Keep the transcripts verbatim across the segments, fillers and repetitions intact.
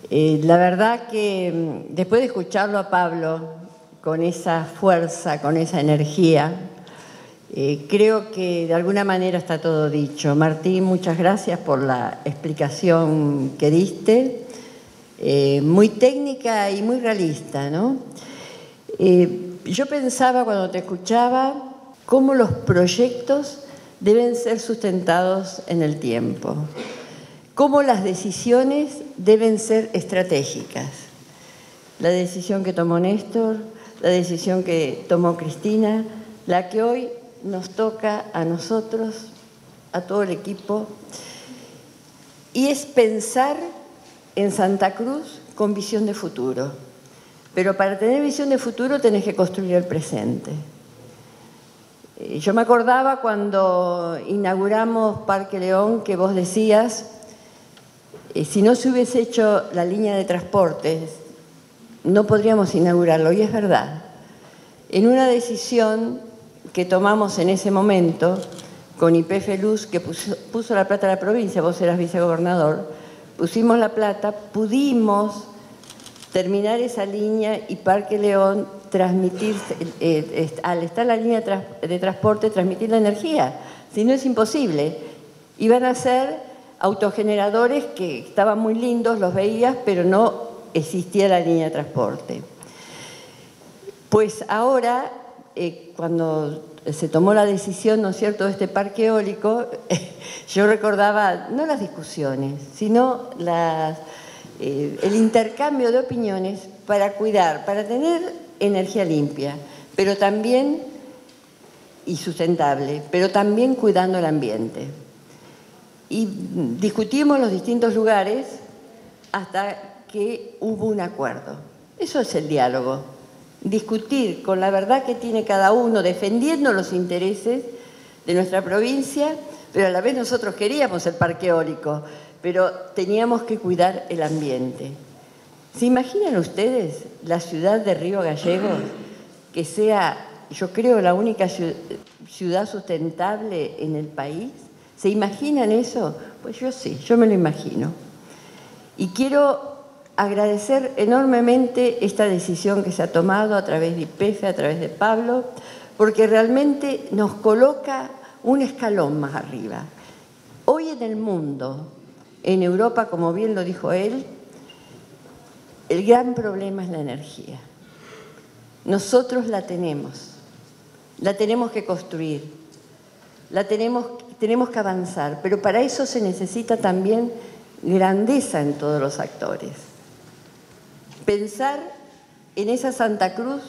Eh, la verdad que después de escucharlo a Pablo con esa fuerza, con esa energía, eh, creo que de alguna manera está todo dicho. Martín, muchas gracias por la explicación que diste, eh, muy técnica y muy realista, ¿no? Eh, yo pensaba cuando te escuchaba cómo los proyectos deben ser sustentados en el tiempo, cómo las decisiones deben ser estratégicas. La decisión que tomó Néstor, la decisión que tomó Cristina, la que hoy nos toca a nosotros, a todo el equipo, y es pensar en Santa Cruz con visión de futuro. Pero para tener visión de futuro tenés que construir el presente. Yo me acordaba cuando inauguramos Parque León que vos decías, eh, si no se hubiese hecho la línea de transportes, no podríamos inaugurarlo, y es verdad. En una decisión que tomamos en ese momento, con Y P F Luz, que puso, puso la plata a la provincia, vos eras vicegobernador, pusimos la plata, pudimos terminar esa línea y Parque León transmitir, eh, al estar la línea de transporte, transmitir la energía. Si no, es imposible. Iban a ser autogeneradores que estaban muy lindos, los veías, pero no existía la línea de transporte. Pues ahora, eh, cuando se tomó la decisión, ¿no es cierto?, de este parque eólico, yo recordaba no las discusiones, sino las, eh, el intercambio de opiniones para cuidar, para tener energía limpia, pero también, y sustentable, pero también cuidando el ambiente. Y discutimos los distintos lugares hasta que hubo un acuerdo. Eso es el diálogo. Discutir con la verdad que tiene cada uno, defendiendo los intereses de nuestra provincia, pero a la vez nosotros queríamos el parque eólico, pero teníamos que cuidar el ambiente. ¿Se imaginan ustedes la ciudad de Río Gallegos que sea, yo creo, la única ciudad sustentable en el país? ¿Se imaginan eso? Pues yo sí, yo me lo imagino. Y quiero agradecer enormemente esta decisión que se ha tomado a través de Y P F, a través de Pablo, porque realmente nos coloca un escalón más arriba. Hoy en el mundo, en Europa, como bien lo dijo él, el gran problema es la energía. Nosotros la tenemos, la tenemos que construir, la tenemos, tenemos que avanzar, pero para eso se necesita también grandeza en todos los actores. Pensar en esa Santa Cruz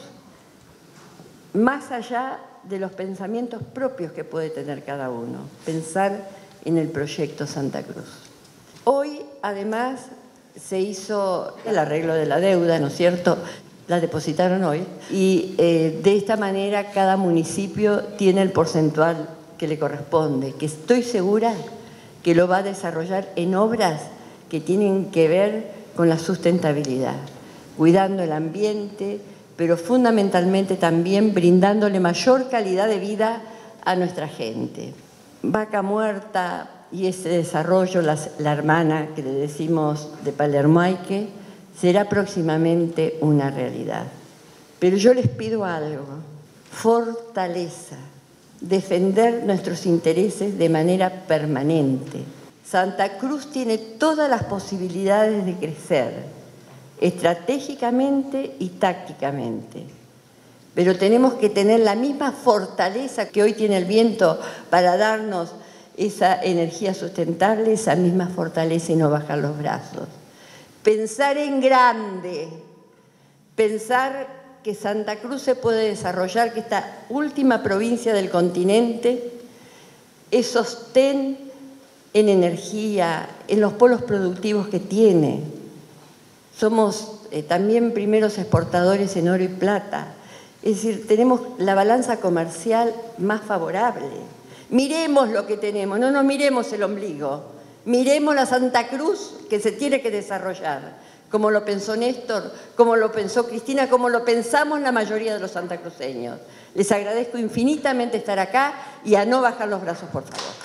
más allá de los pensamientos propios que puede tener cada uno. Pensar en el proyecto Santa Cruz. Hoy, además, se hizo el arreglo de la deuda, ¿no es cierto? La depositaron hoy. Y eh, de esta manera cada municipio tiene el porcentual que le corresponde, que estoy segura que lo va a desarrollar en obras que tienen que ver con la sustentabilidad, cuidando el ambiente, pero fundamentalmente también brindándole mayor calidad de vida a nuestra gente. Vaca Muerta y ese desarrollo, la, la hermana que le decimos de Palermoaique, será próximamente una realidad. Pero yo les pido algo, fortaleza, defender nuestros intereses de manera permanente. Santa Cruz tiene todas las posibilidades de crecer, estratégicamente y tácticamente. Pero tenemos que tener la misma fortaleza que hoy tiene el viento para darnos esa energía sustentable, esa misma fortaleza y no bajar los brazos. Pensar en grande, pensar que Santa Cruz se puede desarrollar, que esta última provincia del continente es sostén en energía, en los polos productivos que tiene. Somos eh, también primeros exportadores en oro y plata. Es decir, tenemos la balanza comercial más favorable. Miremos lo que tenemos, no nos miremos el ombligo. Miremos la Santa Cruz que se tiene que desarrollar, como lo pensó Néstor, como lo pensó Cristina, como lo pensamos la mayoría de los santacruceños. Les agradezco infinitamente estar acá y a no bajar los brazos, por favor.